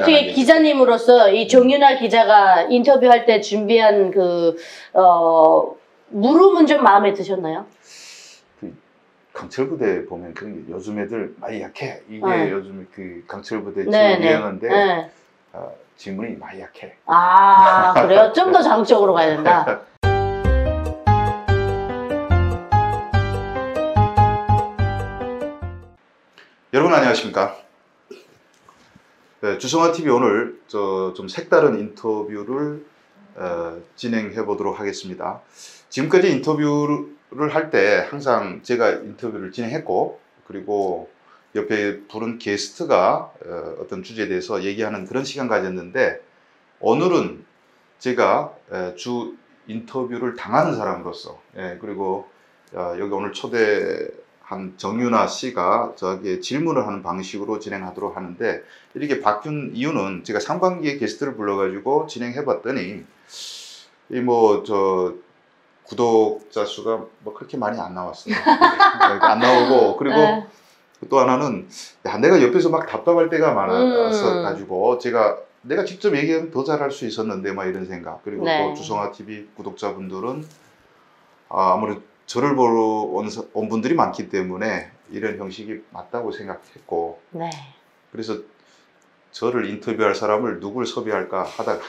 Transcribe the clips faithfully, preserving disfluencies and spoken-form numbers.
어떻게 기자님으로서 이 정윤아 기자가 인터뷰할 때 준비한 그 어, 물음은 좀 마음에 드셨나요? 그 강철부대 보면 그런 게 요즘 애들 많이 약해. 이게 네. 요즘 그 강철부대 지금 네, 유행한데 네. 어, 질문이 많이 약해. 아, 그래요? 좀 더 자극적으로 가야 된다. 여러분 안녕하십니까? 네, 주성아티비 오늘 저 좀 색다른 인터뷰를 어, 진행해 보도록 하겠습니다. 지금까지 인터뷰를 할 때 항상 제가 인터뷰를 진행했고, 그리고 옆에 부른 게스트가 어, 어떤 주제에 대해서 얘기하는 그런 시간 가졌는데, 오늘은 제가 에, 주 인터뷰를 당하는 사람으로서, 예, 그리고 어, 여기 오늘 초대한 정윤아 씨가 저에게 질문을 하는 방식으로 진행하도록 하는데, 이렇게 바뀐 이유는 제가 상반기에 게스트를 불러가지고 진행해 봤더니 이 뭐 저 구독자 수가 뭐 그렇게 많이 안 나왔어요. 안 나오고, 그리고 네. 또 하나는 야, 내가 옆에서 막 답답할 때가 많아서 음. 가지고 제가 내가 직접 얘기하면 더 잘할 수 있었는데 막 이런 생각. 그리고 네. 또 주성아티비 구독자분들은 아, 아무래도 저를 보러 온, 온 분들이 많기 때문에 이런 형식이 맞다고 생각했고, 네. 그래서 저를 인터뷰할 사람을 누굴 섭외할까 하다가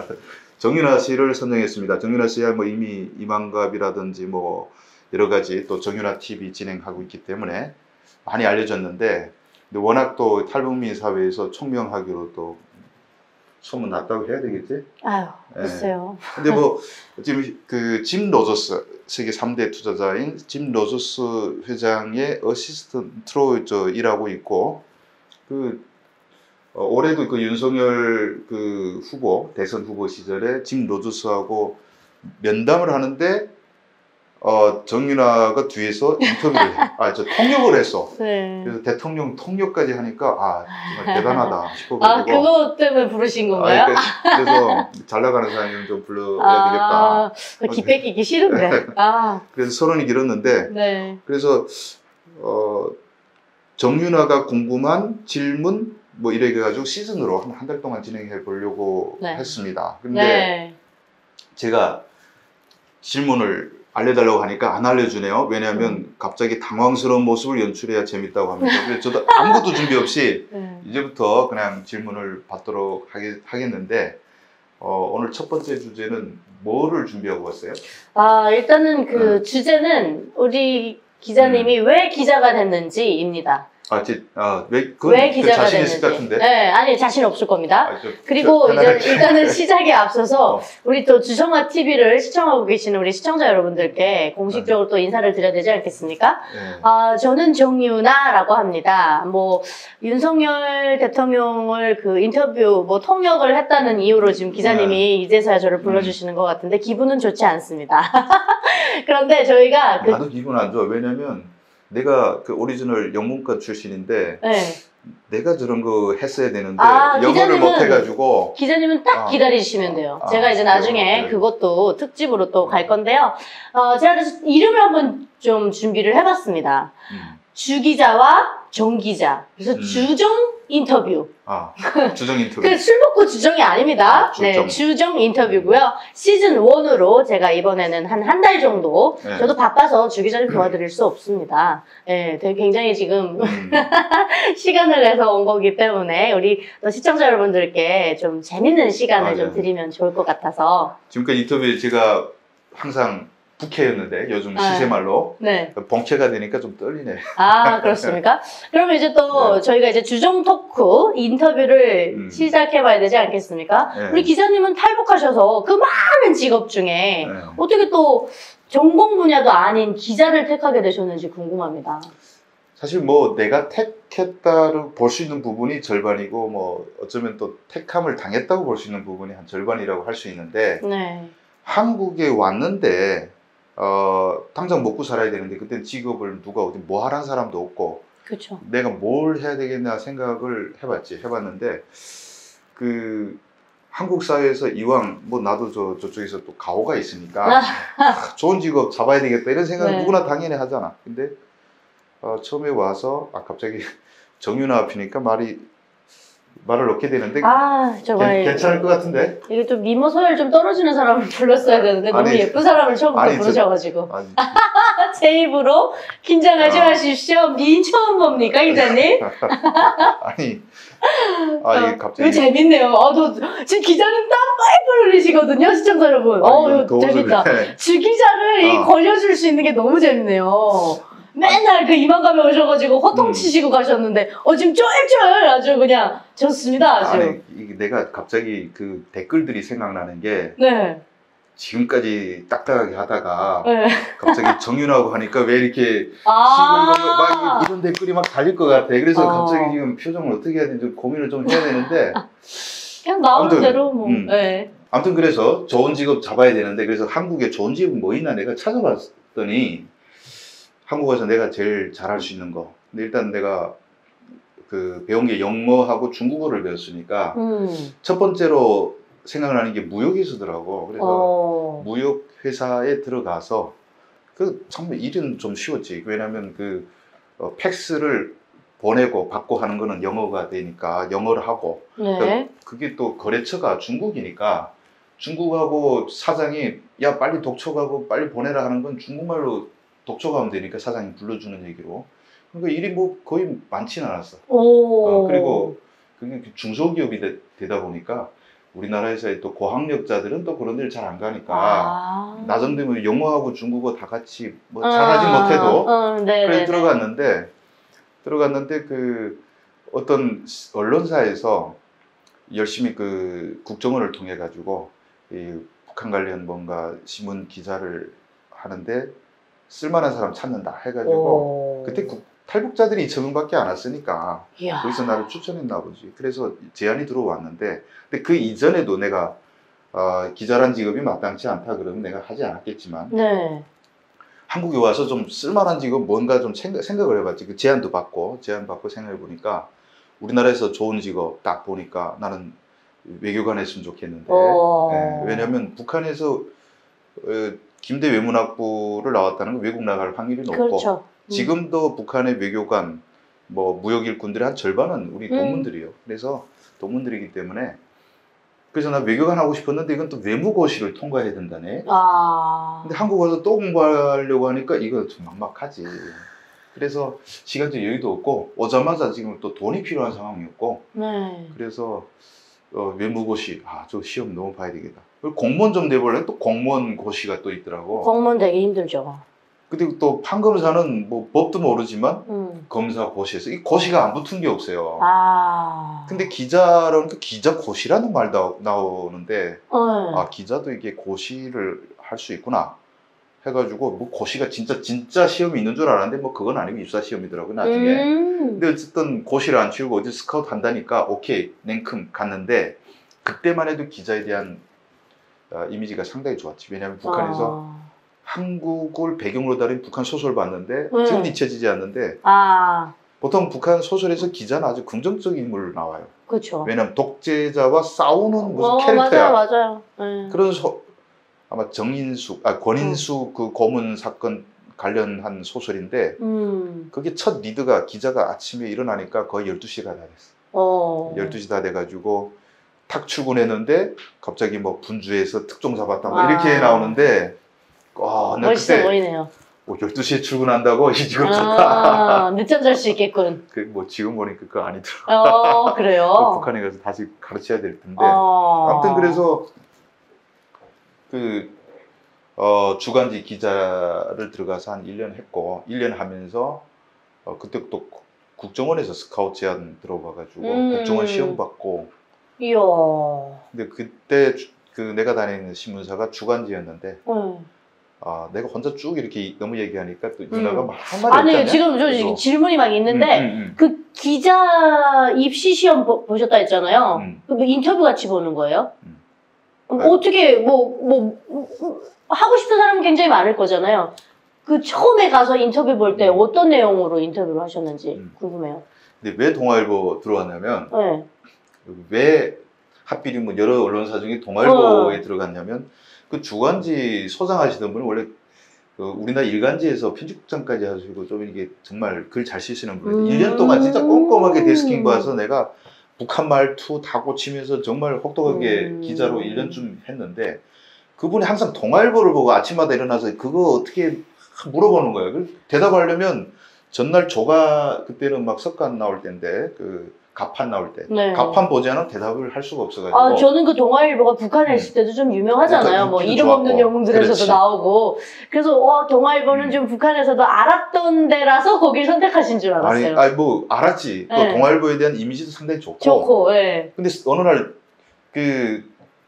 정윤아 씨를 선정했습니다. 정윤아 씨야 뭐 이미 이만갑이라든지 뭐 여러 가지 또 정윤아 티비 진행하고 있기 때문에 많이 알려졌는데, 근데 워낙 또 탈북민 사회에서 총명하기로 또 소문 났다고 해야 되겠지? 아유, 글쎄요. 예. 근데 뭐 지금 그 짐 로저스, 세계 삼 대 투자자인 짐 로저스 회장의 어시스턴트로 저 일하고 있고, 그 어, 올해도 그 윤석열 그 후보, 대선 후보 시절에 짐 로저스하고 면담을 하는데 어, 정윤아가 뒤에서 인터뷰를 해. 아, 저 통역을 했어. 네. 그래서 대통령 통역까지 하니까 아, 정말 대단하다 싶어가지고. 아, 그거 때문에 부르신 건가요? 아, 그러니까 그래서 잘 나가는 사람이면 좀 불러야 아, 되겠다. 기 뺏기기 싫은데. 아, 그래서 서론이 길었는데, 네. 그래서 어, 정윤아가 궁금한 질문 뭐 이래 가지고 시즌으로 한 한 달 동안 진행해 보려고 네. 했습니다. 근데 네. 제가 질문을 알려달라고 하니까 안 알려주네요. 왜냐하면 음. 갑자기 당황스러운 모습을 연출해야 재밌다고 합니다. 그래서 저도 아무것도 준비 없이 네. 이제부터 그냥 질문을 받도록 하겠, 하겠는데, 어, 오늘 첫 번째 주제는 뭐를 준비하고 왔어요? 아, 일단은 그 네. 주제는 우리 기자님이 음. 왜 기자가 됐는지입니다. 아, 제, 아, 왜, 그건 왜 기자가 자신 됐는지. 있을 것 같은데? 네, 아니 자신 없을 겁니다. 아, 저, 그리고 저, 이제 편안하게. 일단은 시작에 앞서서 어. 우리 또 주성아 티비를 시청하고 계시는 우리 시청자 여러분들께 공식적으로 또 인사를 드려야 되지 않겠습니까? 네. 아, 저는 정윤아라고 합니다. 뭐 윤석열 대통령을 그 인터뷰 뭐 통역을 했다는 이유로 지금 기자님이 네. 이제서야 저를 불러주시는 것 같은데 기분은 좋지 않습니다. 그런데 저희가 그, 나도 기분 안 좋아. 왜냐면 내가 그 오리지널 영문과 출신인데 네. 내가 저런 거 했어야 되는데 아, 영어를 기자님은- 못 해가지고. 기자님은 딱 아. 기다리시면 돼요. 아, 제가 이제 나중에 그래요? 그것도 특집으로 또 갈 건데요. 어, 제가 그래서 이름을 한번 좀 준비를 해봤습니다. 음. 주 기자와 정 기자. 그래서 음. 주정 인터뷰. 아, 주정 인터뷰. 그 술 먹고 주정이 아닙니다. 아, 주정. 네, 주정 인터뷰고요. 시즌 일으로 제가 이번에는 한 한 달 정도, 네. 저도 바빠서 주 기자님 도와드릴 수 없습니다. 네, 되게 굉장히 지금 음. 시간을 내서 온 거기 때문에 우리 또 시청자 여러분들께 좀 재밌는 시간을 아, 좀 네. 드리면 좋을 것 같아서. 지금까지 인터뷰에 제가 항상 부캐였는데 요즘 네. 시세말로 네. 본캐가 되니까 좀 떨리네. 아, 그렇습니까? 그러면 이제 또 네. 저희가 이제 주정 토크 인터뷰를 음. 시작해봐야 되지 않겠습니까? 네. 우리 기자님은 탈북하셔서 그 많은 직업 중에 네. 어떻게 또 전공 분야도 아닌 기자를 택하게 되셨는지 궁금합니다. 사실 뭐 내가 택했다고 볼 수 있는 부분이 절반이고, 뭐 어쩌면 또 택함을 당했다고 볼 수 있는 부분이 한 절반이라고 할 수 있는데, 네. 한국에 왔는데 어, 당장 먹고 살아야 되는데 그때 직업을 누가 어디 뭐 하라는 사람도 없고, 그렇죠. 내가 뭘 해야 되겠나 생각을 해봤지 해봤는데, 그 한국 사회에서 이왕 뭐 나도 저 저쪽에서 또 가오가 있으니까 아, 좋은 직업 잡아야 되겠다 이런 생각 네. 누구나 당연히 하잖아. 근데 어, 처음에 와서 아 갑자기 정윤아 앞이니까 말이 말을 놓게 되는데 아 정말 괜- 괜찮을 것 같은데. 이게 좀 미모 소열 좀 떨어지는 사람을 불렀어야 되는데 너무 아니, 예쁜 사람을 처음부터 아니, 저- 부르셔가지고 아니, 제 입으로 긴장하지 아. 마십시오. 미인 처음 봅니까 기자님? 아니, 아니 어, 갑자기 이거 재밌네요. 어, 너, 지금 기자님 땀 빨리 흘리시거든요, 시청자 여러분. 어, 아니, 이거 더워서 재밌다. 그래. 주 기자를 이 어. 걸려줄 수 있는 게 너무 재밌네요. 맨날 그 이만감에 오셔가지고 호통치시고 가셨는데, 어, 지금 쫄쫄 아주 그냥 좋습니다, 아주. 아니 이게 내가 갑자기 그 댓글들이 생각나는 게 네. 지금까지 딱딱하게 하다가 네. 갑자기 정윤하고 하니까 왜 이렇게 아. 시골 막 이런 댓글이 막 달릴 것 같아. 그래서 어. 갑자기 지금 표정을 어떻게 해야 되는지 고민을 좀 해야 되는데 그냥 나오는 아무튼, 대로 뭐. 음. 네. 아무튼 그래서 좋은 직업 잡아야 되는데 그래서 한국에 좋은 직업은 뭐 있나 내가 찾아봤더니 한국에서 내가 제일 잘할 수 있는 거. 근데 일단 내가 그 배운 게 영어하고 중국어를 배웠으니까 음. 첫 번째로 생각나는 게 무역에서더라고. 그래서 어. 무역 회사에 들어가서 그 정말 일은 좀 쉬웠지. 왜냐하면 그 어, 팩스를 보내고 받고 하는 거는 영어가 되니까 영어를 하고 네. 그게 또 거래처가 중국이니까 중국하고 사장이 야 빨리 독촉하고 빨리 보내라 하는 건 중국말로 독촉하면 되니까 사장이 불러주는 얘기로. 그러니까 일이 뭐 거의 많지는 않았어. 오. 어, 그리고 그게 중소기업이 되, 되다 보니까 우리나라에서의 또 고학력자들은 또 그런 데를 잘 안 가니까 아. 나 정도면 영어하고 중국어 다 같이 뭐 아, 잘하지 못해도 어, 네, 그래 네, 들어갔는데 들어갔는데 그 어떤 언론사에서 열심히 그 국정원을 통해 가지고 이 북한 관련 뭔가 신문 기자를 하는데 쓸만한 사람 찾는다 해가지고 오. 그때 국, 탈북자들이 이천 명밖에 안 왔으니까 이야. 거기서 나를 추천했나 보지. 그래서 제안이 들어왔는데 근데 그 이전에도 내가 어, 기자란 직업이 마땅치 않다 그러면 내가 하지 않았겠지만 네. 한국에 와서 좀 쓸만한 직업 뭔가 좀 생각, 생각을 해봤지. 그 제안도 받고 제안 받고 생각해 보니까 우리나라에서 좋은 직업 딱 보니까 나는 외교관 했으면 좋겠는데 어. 예, 왜냐하면 북한에서 어, 김대 외문학부를 나왔다는 건 외국 나갈 확률이 높고 그렇죠. 음. 지금도 북한의 외교관 뭐 무역 일꾼들의 한 절반은 우리 음. 동문들이에요. 그래서 동문들이기 때문에 그래서 나 외교관 하고 싶었는데 이건 또 외무고시를 통과해야 된다네. 아. 근데 한국 와서 또 공부하려고 하니까 이거 좀 막막하지. 그래서 시간적 여유도 없고 오자마자 지금 또 돈이 필요한 상황이었고 네. 그래서 어, 외무고시 아 저 시험 너무 봐야 되겠다. 그리고 공무원 좀 내볼래? 또 공무원 고시가 또 있더라고. 공무원 되게 힘들죠. 근데 또 판검사는 뭐 법도 모르지만 음. 검사 고시에서 이 고시가 안 붙은 게 없어요. 아. 근데 기자라는 그 기자 고시라는 말 나오, 나오는데 네. 아 기자도 이게 고시를 할 수 있구나 해가지고 뭐 고시가 진짜 진짜 시험이 있는 줄 알았는데 뭐 그건 아니고 입사 시험이더라고 나중에. 음. 근데 어쨌든 고시를 안 치우고 어디 스카우트 한다니까 오케이 냉큼 갔는데 그때만 해도 기자에 대한 어, 이미지가 상당히 좋았지. 왜냐하면 북한에서 아. 한국을 배경으로 다룬 북한 소설 봤는데 네. 지금 잊혀지지 않는데 아. 보통 북한 소설에서 기자는 아주 긍정적인 인물로 나와요. 그렇죠. 왜냐하면 독재자와 싸우는 무슨 어, 캐릭터야. 맞아요, 맞아요. 네. 그런 소, 아마 정인숙, 아 권인숙 그 고문 사건 관련한 소설인데 음. 그게 첫 리드가 기자가 아침에 일어나니까 거의 열두 시가 다 됐어. 어. 열두 시 다 돼가지고 탁 출근했는데 갑자기 뭐 분주해서 특종 잡았다 뭐 아. 이렇게 나오는데 와, 나 멋있어 그때 보이네요. 뭐 열두 시에 출근한다고 이 직업 좋다. 아, 늦잠 잘 수 있겠군. 그 뭐 지금 보니까 그거 아니더라고. 어, 그래요? 북한에 가서 다시 가르쳐야 될 텐데. 어. 아무튼 그래서 그 어, 주간지 기자를 들어가서 한 일 년 했고 일 년 하면서 어, 그때 또 국정원에서 스카우트 제안 들어가가지고 음. 국정원 시험 받고 이야. 근데 그때 주- 그 내가 다니는 신문사가 주간지였는데 네. 아 내가 혼자 쭉 이렇게 너무 얘기하니까 또 음. 누나가 막 한 말이 아니, 없잖아요. 지금 저 그래서 질문이 막 있는데, 음, 음, 그 기자 입시 시험 보, 보셨다 했잖아요. 음. 그 뭐 인터뷰 같이 보는 거예요? 음. 그럼 네. 어떻게, 뭐, 뭐, 뭐, 하고 싶은 사람은 굉장히 많을 거잖아요. 그 처음에 가서 인터뷰 볼 때 음. 어떤 내용으로 인터뷰를 하셨는지 음. 궁금해요. 근데 왜 동아일보 들어왔냐면 네. 왜 하필이면 여러 언론사 중에 동아일보에 어. 들어갔냐면 그 주간지 소장하시던 분은 원래 그 우리나라 일간지에서 편집국장까지 하시고 좀 이게 정말 글 잘 쓰시는 분인데 음. 일 년 동안 진짜 꼼꼼하게 데스킹 봐서 내가 북한 말투 다 고치면서 정말 혹독하게 음. 기자로 일 년쯤 했는데 그분이 항상 동아일보를 보고 아침마다 일어나서 그거 어떻게 물어보는 거예요. 그 대답하려면 전날 조가 그때는 막 석간 나올 때인데 그 가판 나올 때 네. 가판 보지 않으면 대답을 할 수가 없어가지고 아, 저는 그 동아일보가 북한에 음. 있을 때도 좀 유명하잖아요. 그러니까 뭐 인기도 이름 없는 좋았고. 영웅들에서도 그렇지. 나오고. 그래서 와, 동아일보는 음. 좀 북한에서도 알았던 데라서 거길 선택하신 줄 아니, 알았어요. 아니 뭐 알았지. 또 네. 동아일보에 대한 이미지도 상당히 좋고. 좋고, 예. 근데 어느 날 그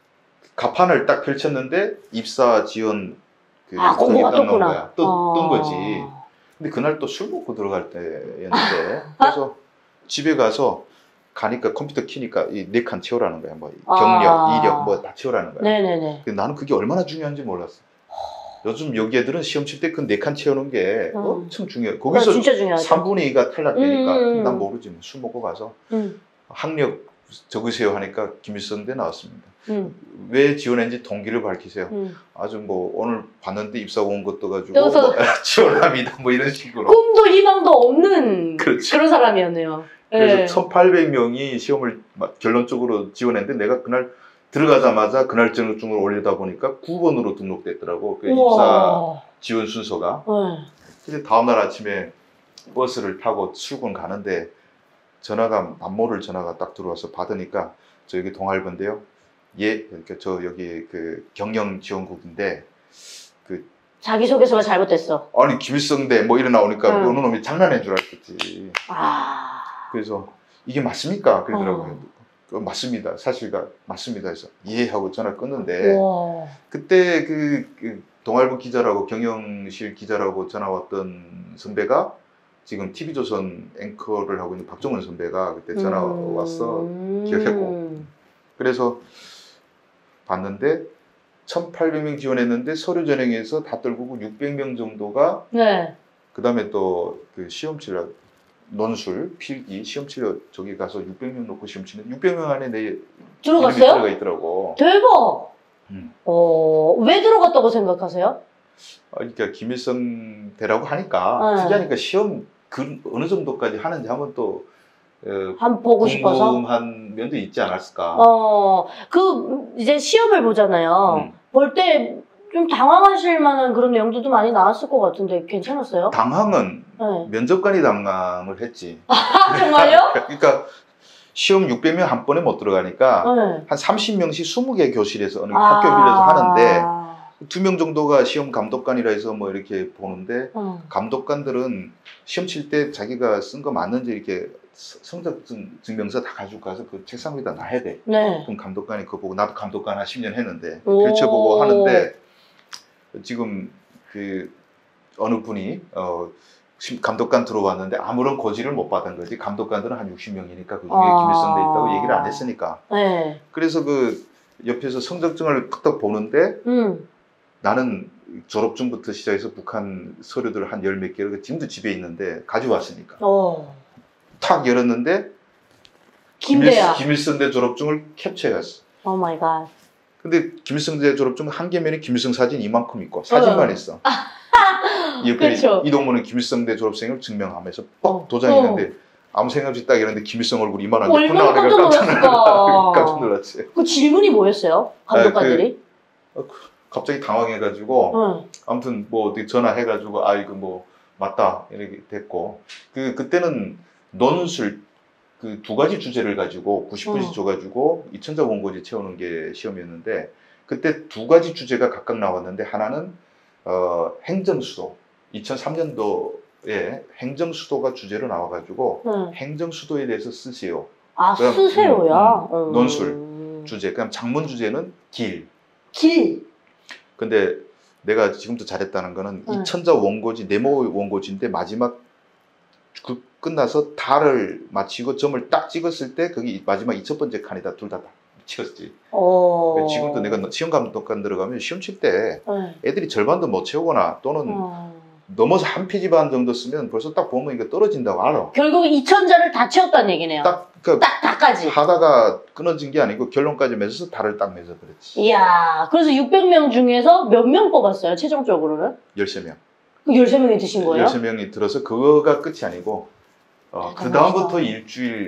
가판을 딱 펼쳤는데 입사 지원 그 아, 공고가 거기 딱 나온 떴구나. 거야. 뜬, 어. 뜬 거지. 근데 그날 또 술 먹고 들어갈 때였는데 그래서 집에 가서 가니까 컴퓨터 키니까 이 네 칸 채우라는 거야. 뭐 경력, 아. 이력 뭐 다 채우라는 거야. 네네네. 근데 나는 그게 얼마나 중요한지 몰랐어. 요즘 여기 애들은 시험 칠 때 그 네 칸 채우는 게 음. 엄청 중요해. 그거 거기서 진짜 중요하죠. 삼분의 이가 탈락되니까 음. 난 모르지. 뭐 술 먹고 가서 음. 학력 적으세요 하니까 김일성대 나왔습니다. 음. 왜 지원했는지 동기를 밝히세요. 음. 아주 뭐 오늘 봤는데 입사 온 것 떠가지고 떠서- 뭐 지원합니다. 뭐 이런 식으로. 꿈도 희망도 없는 그렇지. 그런 사람이었네요. 그래서 예. 천팔백 명이 시험을 막 결론적으로 지원했는데 내가 그날 들어가자마자 그날 저녁중을 올리다 보니까 구 번으로 등록됐더라고. 그 입사 우와. 지원 순서가. 예. 근데 다음날 아침에 버스를 타고 출근 가는데 전화가 남모를 전화가 딱 들어와서 받으니까 저 여기 동아일보인데요. 예, 그러니까 저 여기 그 경영 지원국인데 그 자기소개서가 잘못됐어. 아니 김일성대 뭐 이래 나오니까 응. 어느 놈이 장난인 줄 알겠지. 아. 그래서 이게 맞습니까? 그러더라고요. 어. 그 맞습니다. 사실가 맞습니다. 해서 예 하고 전화 끊는데 우와. 그때 그, 그 동아일보 기자라고 경영실 기자라고 전화 왔던 선배가 지금 티비조선 앵커를 하고 있는 박종원 선배가 그때 전화 음. 왔어. 기억했고. 그래서 봤는데 천팔백 명 지원했는데 서류 전형에서 다 떨구고 육백 명 정도가 네. 그 다음에 또 그 시험 치려 논술 필기 시험 치려 저기 가서 육백 명 놓고 시험 치는 육백 명 안에 내 이름이 들어갔어요? 들어가 있더라고. 대박. 음. 어, 왜 들어갔다고 생각하세요? 아, 그러니까 김일성 대라고 하니까 네. 특이하니까 시험 그 어느 정도까지 하는지 한번 또 어, 한번 보고 싶어서. 궁금한 면도 있지 않았을까. 어, 그 이제 시험을 보잖아요. 음. 볼 때 좀 당황하실 만한 그런 내용들도 많이 나왔을 것 같은데 괜찮았어요? 당황은 네. 면접관이 당황을 했지. 아, 정말요? 그러니까 시험 육백 명 한 번에 못 들어가니까 네. 한 삼십 명씩 스무 개 교실에서 어느 아. 학교 빌려서 하는데 두 명 정도가 시험 감독관이라 해서 뭐 이렇게 보는데 음. 감독관들은 시험 칠 때 자기가 쓴 거 맞는지 이렇게 성적 증- 증명서 다 가지고 가서 그 책상 위에다 놔야 돼. 네. 그럼 감독관이 그거 보고 나도 감독관 한 십 년 했는데 오. 펼쳐보고 하는데 지금 그 어느 분이 어 심- 감독관 들어왔는데 아무런 고지를 못 받은 거지. 감독관들은 한 육십 명이니까 그중에 아. 김일성대 있다고 얘기를 안 했으니까. 네. 그래서 그 옆에서 성적증을 탁탁 보는데 음. 나는 졸업증부터 시작해서 북한 서류들 한 열 몇 개를 지금도 집에 있는데 가져왔으니까 어. 탁 열었는데 김대야. 김일성대 졸업증을 캡처해갔어. 오 마이 갓. 근데 김일성대 졸업증 한 개면에 김일성 사진 이만큼 있고 사진만 어. 있어. 옆에 그쵸. 이동문은 김일성대 졸업생을 증명하면서 뻑 어. 도장이 어. 있는데 아무 생각 없이 딱 이랬는데 김일성 얼굴이 이만한데 얼마나 깜짝 깜짝 놀랐- 놀랐을까. 깜짝 놀랐지. 그 질문이 뭐였어요? 감독관들이? 갑자기 당황해가지고 응. 아무튼 뭐 어디 전화해가지고 아 이거 뭐 맞다 이렇게 됐고 그 그때는 논술 그 두 가지 주제를 가지고 구십 분씩 어. 줘가지고 이천자 원고지 채우는 게 시험이었는데 그때 두 가지 주제가 각각 나왔는데 하나는 어, 행정수도 이천삼 년도에 행정수도가 주제로 나와가지고 응. 행정수도에 대해서 쓰세요. 아, 그럼, 쓰세요야. 음, 음. 논술. 주제. 그럼 장문 주제는 길. 길. 근데 내가 지금도 잘했다는 거는 응. 이천자 원고지 네모 원고지인데 마지막 그 끝나서 달을 마치고 점을 딱 찍었을 때 거기 마지막 이 첫 번째 칸에다 둘 다 찍었지. 어. 지금도 내가 시험 감독관 들어가면 시험 칠 때 응. 애들이 절반도 못 채우거나 또는 어. 넘어서 한 페이지 반 정도 쓰면 벌써 딱 보면 이거 떨어진다고 알아. 결국 이천 자를 다 채웠다는 얘기네요. 딱 그 딱, 다까지. 하다가 끊어진 게 아니고 결론까지 맺어서 달을 딱 맺어 그랬지. 이야, 그래서 육백 명 중에서 몇 명 뽑았어요, 최종적으로는? 열세 명. 그 열세 명이 드신 거예요? 열세 명이 들어서 그거가 끝이 아니고 어, 그 대단하시다. 다음부터 일주일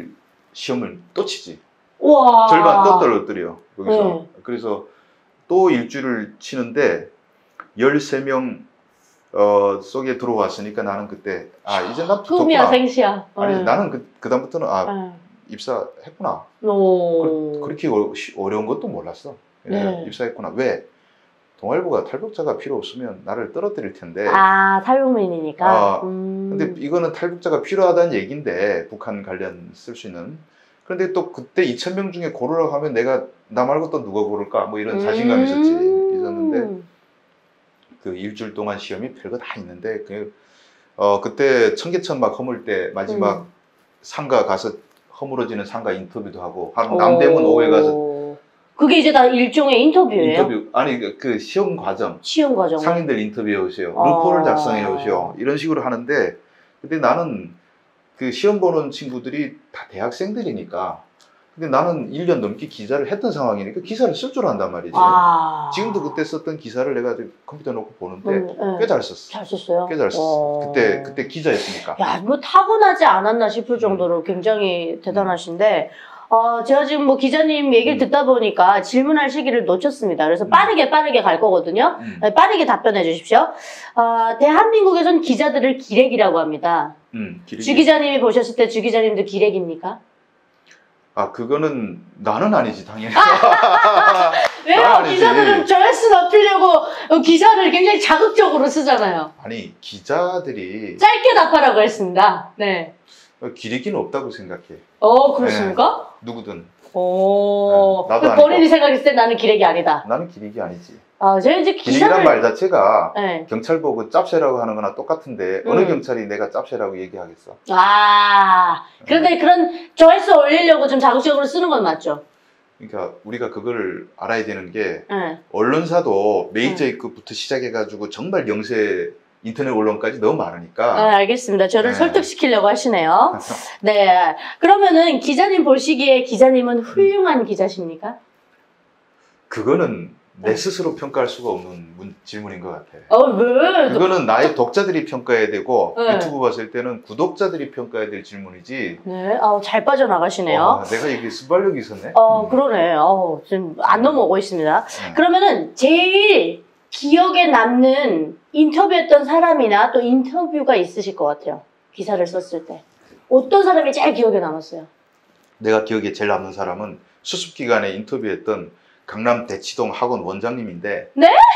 시험을 또 치지. 와. 절반 또 떨어뜨려 거기서. 네. 그래서 또 일주를 치는데 열세 명 어, 속에 들어왔으니까 나는 그때 아 이제 난 꿈이야 붙었구나. 생시야. 아니 네. 나는 그, 그 다음부터는 아 네. 입사했구나. 오. 그, 그렇게 어, 어려운 것도 몰랐어. 네. 입사했구나. 왜? 동아일보가 탈북자가 필요 없으면 나를 떨어뜨릴 텐데. 아, 탈북민이니까. 아, 음. 근데 이거는 탈북자가 필요하다는 얘기인데 북한 관련 쓸 수 있는. 그런데 또 그때 이천 명 중에 고르라고 하면 내가 나 말고 또 누가 고를까? 뭐 이런 자신감이 있었지. 음. 있었는데 그 일주일 동안 시험이 별거 다 있는데 그 어 그때 청계천 막 허물 때 마지막 음. 상가 가서 허물어지는 상가 인터뷰도 하고 한 남대문 오후에 가서 그게 이제 다 일종의 인터뷰예요? 인터뷰 아니 그, 그 시험 과정 시험 과정 상인들 인터뷰해 오세요. 아. 루포를 작성해 오세요. 이런 식으로 하는데 근데 나는 그 시험 보는 친구들이 다 대학생들이니까 근데 나는 일 년 넘게 기자를 했던 상황이니까 기사를 쓸 줄 안단 말이지. 아. 지금도 그때 썼던 기사를 내가 컴퓨터에 놓고 보는데 음, 네. 꽤 잘 썼어. 잘 썼어요? 꽤 잘 썼어. 어. 그때 그때 기자였으니까. 야, 뭐 타고나지 않았나 싶을 정도로 굉장히 대단하신데 어, 제가 지금 뭐 기자님 얘기를 음. 듣다 보니까 질문할 시기를 놓쳤습니다. 그래서 음. 빠르게 빠르게 갈 거거든요. 음. 네, 빠르게 답변해 주십시오. 어, 대한민국에선 기자들을 기레기라고 합니다. 음, 기레기. 주 기자님이 보셨을 때 주 기자님도 기레기입니까? 아 그거는 나는 아니지 당연히. 왜요? 아니지. 기자들은 조회수 높이려고 기사를 굉장히 자극적으로 쓰잖아요. 아니 기자들이 짧게 답하라고 했습니다. 네. 기레기는 없다고 생각해. 어, 그렇습니까? 누구든. 오. 네, 나도 그 본인이 아니고. 생각했을 때 나는 기레기 아니다. 나는 기레기 아니지. 아, 제가 이제 기레기란 기사를. 말 자체가 네. 경찰 보고 짭새라고 하는 거나 똑같은데 어느 음. 경찰이 내가 짭새라고 얘기하겠어. 아. 그런데 그런 조회수 올리려고 좀 자극적으로 쓰는 건 맞죠? 그러니까 우리가 그걸 알아야 되는 게 네. 언론사도 메이저급부터 시작해가지고 정말 영세 인터넷 언론까지 너무 많으니까. 아, 알겠습니다. 저를 네. 설득시키려고 하시네요. 네. 그러면은 기자님 보시기에 기자님은 훌륭한 기자십니까? 그거는 내 네. 스스로 평가할 수가 없는 문, 질문인 것 같아. 어, 왜? 그거는 나의 독자들이 평가해야 되고 네. 유튜브 봤을 때는 구독자들이 평가해야 될 질문이지. 네. 아, 잘 빠져나가시네요. 어, 내가 이게 순발력이 있었네. 어, 음. 그러네. 어, 지금 안 넘어오고 있습니다. 음. 그러면은 제일 기억에 남는 인터뷰했던 사람이나 또 인터뷰가 있으실 것 같아요. 기사를 썼을 때. 어떤 사람이 제일 기억에 남았어요? 내가 기억에 제일 남는 사람은 수습 기간에 인터뷰했던 강남 대치동 학원 원장님인데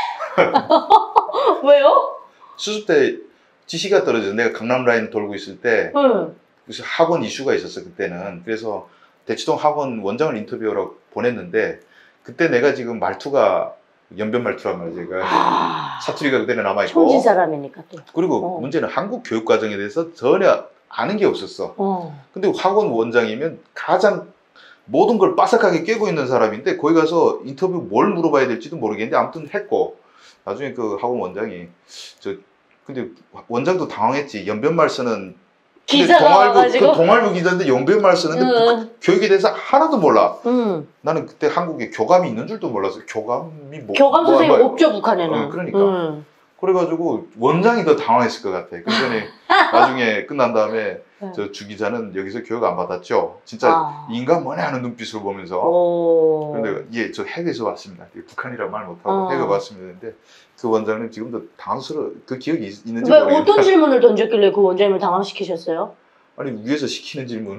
왜요? 수습 때 지시가 떨어져서 내가 강남 라인 돌고 있을 때 응. 그래서 학원 이슈가 있었어 그때는. 그래서 대치동 학원 원장을 인터뷰하러 보냈는데 그때 내가 지금 말투가 연변 말투란 말이지. 그 아, 사투리가 그때는 남아있고 총진 사람이니까 또. 그리고 어. 문제는 한국 교육 과정에 대해서 전혀 아는 게 없었어. 어. 근데 학원 원장이면 가장 모든 걸 빠삭하게 깨고 있는 사람인데 거기 가서 인터뷰 뭘 물어봐야 될지도 모르겠는데 아무튼 했고 나중에 그 학원 원장이 저 근데 원장도 당황했지. 연변말 쓰는 기자가 동아일보, 와가지고. 그 동아일보 기자인데 연변말 쓰는데 응. 그 교육에 대해서 하나도 몰라. 응. 나는 그때 한국에 교감이 있는 줄도 몰랐어. 교감이 뭐 교감 뭐, 선생님 뭐, 없죠, 북한에는. 어, 그러니까. 응. 그래가지고 원장이 더 당황했을 것 같아. 그랬더니 나중에 끝난 다음에 네. 저 주 기자는 여기서 교육 안 받았죠. 진짜 아. 인간 뭐네 하는 눈빛으로 보면서. 오. 그런데 예, 저 해외에서 왔습니다. 북한이라 말 못하고 어. 해외 왔습니다. 근데 그 원장님 지금도 당황스러워. 그 기억이 있, 있는지 왜 모르겠는데. 어떤 질문을 던졌길래 그 원장님을 당황시키셨어요? 아니 위에서 시키는 질문을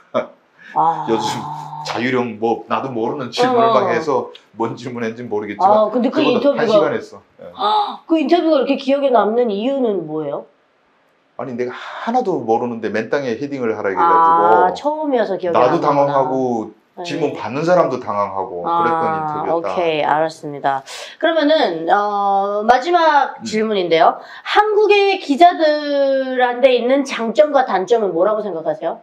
아. 요즘 자유령 뭐 나도 모르는 질문을 어. 막 해서 뭔 질문했는지 모르겠지만 아, 근데 그 그거는 인터뷰가 한 시간 했어. 예. 그 인터뷰가 이렇게 기억에 남는 이유는 뭐예요? 아니 내가 하나도 모르는데 맨 땅에 헤딩을 하라 해가지고 아, 처음이어서 기억에 나도 남는구나. 당황하고 네. 질문 받는 사람도 당황하고 아, 그랬던 인터뷰였다. 오케이, 알았습니다. 그러면은 어, 마지막 음. 질문인데요. 한국의 기자들한테 있는 장점과 단점은 뭐라고 생각하세요?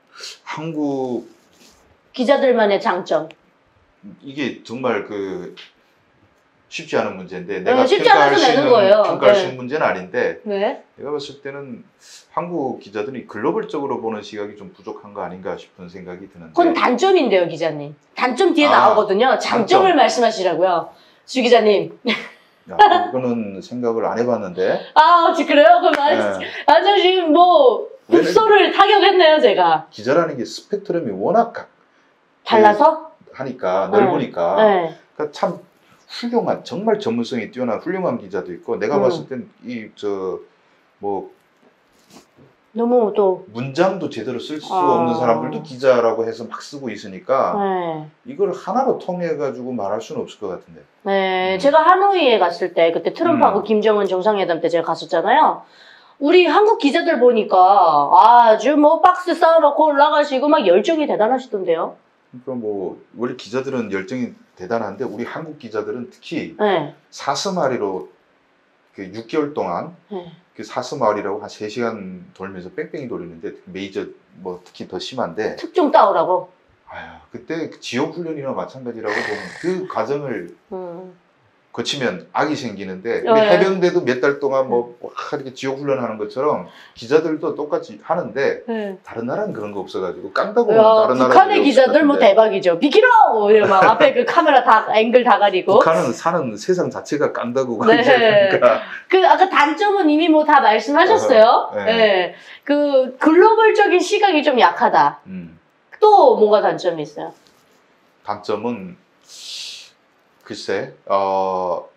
한국 기자들만의 장점. 이게 정말 그 쉽지 않은 문제인데 내가 네, 쉽지 평가할 않아서 수 내는 있는 거예요. 평가할 네. 수 있는 문제는 아닌데 네. 내가 봤을 때는 한국 기자들이 글로벌적으로 보는 시각이 좀 부족한 거 아닌가 싶은 생각이 드는데 그건 단점인데요, 기자님. 단점 뒤에 아, 나오거든요. 장점을 단점. 말씀하시라고요. 주 기자님. 야, 그거는 생각을 안 해봤는데 아, 지- 그래요? 그럼 아, 네. 아, 저 지금 뭐 국소를 타격했네요, 제가. 기자라는 게 스펙트럼이 워낙 각- 달라서? 하니까 네. 넓으니까 네. 그러니까 참 훌륭한 정말 전문성이 뛰어난 훌륭한 기자도 있고 내가 음. 봤을 땐 이 저 뭐 너무 또, 문장도 제대로 쓸 수 아. 없는 사람들도 기자라고 해서 막 쓰고 있으니까 네. 이걸 하나로 통해 가지고 말할 수는 없을 것 같은데. 네. 음. 제가 하노이에 갔을 때, 그때 트럼프하고 음. 김정은 정상회담 때 제가 갔었잖아요. 우리 한국 기자들 보니까 아주 뭐 박스 쌓아놓고 올라가시고 막 열정이 대단하시던데요. 그러니까 뭐 원래 기자들은 열정이 대단한데 우리 한국 기자들은 특히 네. 사스마리로 그 육 개월 동안 네. 그 사스마리라고 한 세 시간 돌면서 뺑뺑이 돌리는데 메이저 뭐 특히 더 심한데 특종 따오라고. 아유 그때 그 지옥 훈련이나 마찬가지라고 보면 그 과정을 음. 거치면 악이 생기는데 네. 우리 해병대도 몇 달 동안 뭐 와, 이렇게 지옥 훈련하는 것처럼 기자들도 똑같이 하는데 네. 다른 나라는 그런 거 없어가지고 깐다고 야, 다른 나라 북한의 기자들 뭐 대박이죠. 비키라! 막 앞에 그 카메라 다 앵글 다 가리고. 북한은 사는 세상 자체가 깐다고 네. 그러니까 그 아까 단점은 이미 뭐 다 말씀하셨어요. 네. 네. 그 글로벌적인 시각이 좀 약하다. 음, 또 뭔가 단점이 있어요. 단점은 글쎄 어,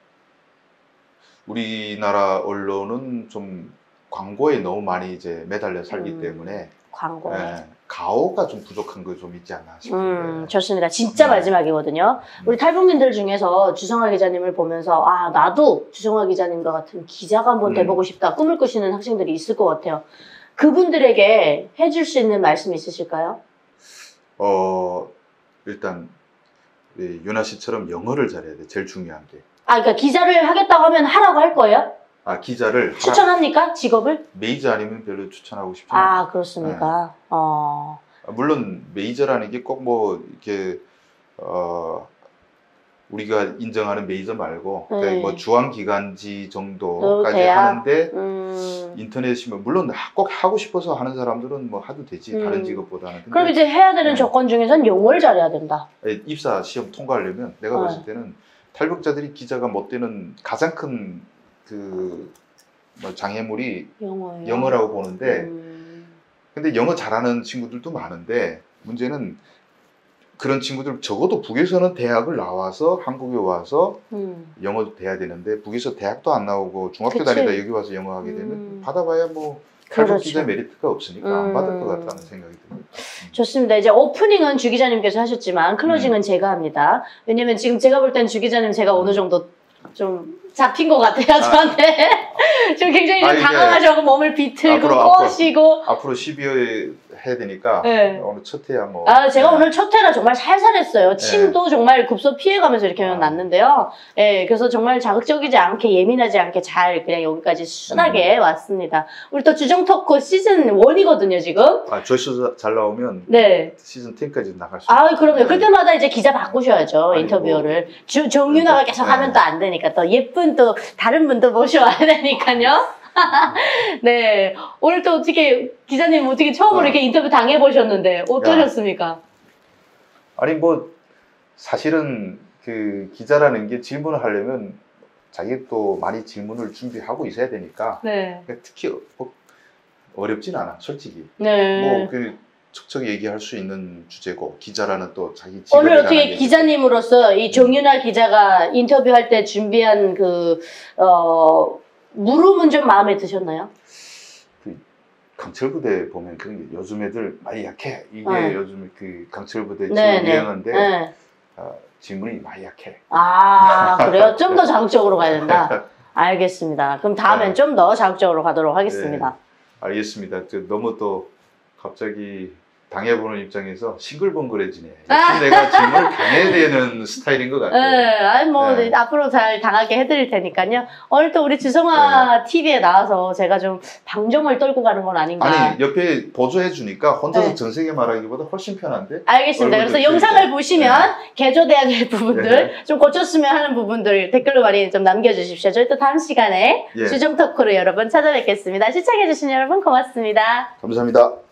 우리나라 언론은 좀 광고에 너무 많이 이제 매달려 살기 음. 때문에 광고. 예, 가오가 좀 부족한 거 좀 있지 않나 싶은데. 음, 좋습니다. 진짜 음. 마지막이거든요. 우리 탈북민들 중에서 주성화 기자님을 보면서 아 나도 주성화 기자님과 같은 기자가 한번 음. 돼보고 싶다 꿈을 꾸시는 학생들이 있을 것 같아요. 그분들에게 해줄 수 있는 말씀 있으실까요? 어 일단 이 유나 씨처럼 영어를 잘해야 돼. 제일 중요한 게. 아 그러니까 기자를 하겠다고 하면 하라고 할 거예요? 아 기자를 하나, 추천합니까? 직업을? 메이저 아니면 별로 추천하고 싶지 않아요. 아 그렇습니까? 어. 물론 메이저라는 게 꼭 뭐 이렇게 어 우리가 인정하는 메이저 말고 네. 그러니까 뭐 주한기관지 또 정도까지 대학? 하는데 음. 인터넷이면 물론 꼭 하고 싶어서 하는 사람들은 뭐 하도 되지 음. 다른 직업보다는. 근데 그럼 이제 해야 되는 네. 조건 중에선 영어를 잘해야 된다. 입사 시험 통과하려면 내가 네. 봤을 때는 탈북자들이 기자가 못 되는 가장 큰 그 뭐 장애물이 영어요. 영어라고 보는데 음. 근데 영어 잘하는 친구들도 많은데 문제는 그런 친구들 적어도 북에서는 대학을 나와서 한국에 와서 음. 영어도 돼야 되는데 북에서 대학도 안 나오고 중학교 그치. 다니다 여기 와서 영어 하게 되면 음. 받아봐야 뭐 탈북 그렇죠. 기자 메리트가 없으니까 안 음. 받을 것 같다는 생각이 듭니다. 좋습니다. 이제 오프닝은 주 기자님께서 하셨지만 클로징은 음. 제가 합니다. 왜냐면 지금 제가 볼 땐 주 기자님 제가 어느 정도 좀 잡힌 것 같아요, 저한테. 지금 굉장히 좀 아, 이게 당황하셔서 몸을 비틀고 앞으로, 꼬시고. 앞으로 십이월 해야 되니까 네. 오늘 첫 해야 뭐. 아, 제가 네. 오늘 첫 회라 정말 살살했어요. 침도 정말 급소 피해가면서 이렇게 아. 났는데요. 예, 그래서 정말 자극적이지 않게 예민하지 않게 잘 그냥 여기까지 순하게 음. 왔습니다. 우리 또 주정 토크 시즌 일이거든요, 지금. 아, 조회수 잘 나오면 네. 시즌 십까지 나갈 수 아, 있어요. 그럼요. 그때마다 이제 기자 바꾸셔야죠. 아니, 인터뷰를. 주, 정윤아가 네. 계속 하면 또 안 되니까. 또 예쁜 또 다른 분도 모셔와야 되니까요. 네. 오늘 또 어떻게, 기자님 어떻게 처음으로 어. 이렇게 인터뷰 당해보셨는데, 어떠셨습니까? 아니 뭐 사실은 그 기자라는 게 질문을 하려면 자기 또 많이 질문을 준비하고 있어야 되니까 네. 특히 뭐 어렵진 않아 솔직히. 네. 뭐 그 척척 얘기할 수 있는 주제고 기자라는 또 자기 직업에 오늘 어떻게 관한 얘기. 기자님으로서 이 정윤아 기자가 인터뷰할 때 준비한 그, 어, 물음은 좀 마음에 드셨나요? 강철부대 보면 그런 게 요즘 애들 많이 약해. 이게 네. 요즘 그 강철부대 네, 지금 네. 유행한데 네. 어, 질문이 많이 약해. 아, 그래요? 좀 더 자극적으로 가야 된다. 알겠습니다. 그럼 다음엔 네. 좀 더 자극적으로 가도록 하겠습니다. 알겠습니다. 저 너무 또 갑자기 당해보는 입장에서 싱글벙글해지네. 아. 역시 내가 질문을 당해야 되는 스타일인 것 같아요. 네, 아니 뭐 네. 네, 앞으로 잘 당하게 해드릴 테니까요. 오늘 또 우리 주성아 티비에 나와서 제가 좀 방정을 떨고 가는 건 아닌가. 아니 옆에 보조해 주니까 혼자서 네. 전세계 말하기보다 훨씬 편한데? 알겠습니다. 그래서 얼굴도 영상을 키우고. 보시면 개조돼야 될 부분들, 네. 좀 고쳤으면 하는 부분들 댓글로 많이 좀 남겨주십시오. 저희 또 다음 시간에 예. 주정 토크로 여러분 찾아뵙겠습니다. 시청해주신 여러분 고맙습니다. 감사합니다.